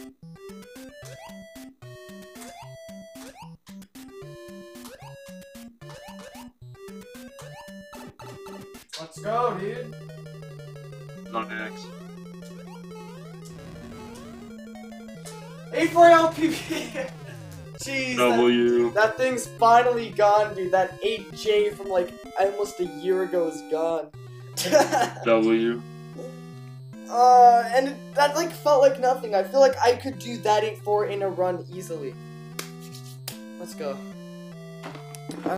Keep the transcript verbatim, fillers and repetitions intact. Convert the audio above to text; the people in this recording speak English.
Let's go, dude. Not X. A four L P P. Jeez. W. That, that thing's finally gone, dude. That eight J from like almost a year ago is gone. W. Uh, and it, that like felt like nothing. I feel like I could do that eight four in a run easily. Let's go.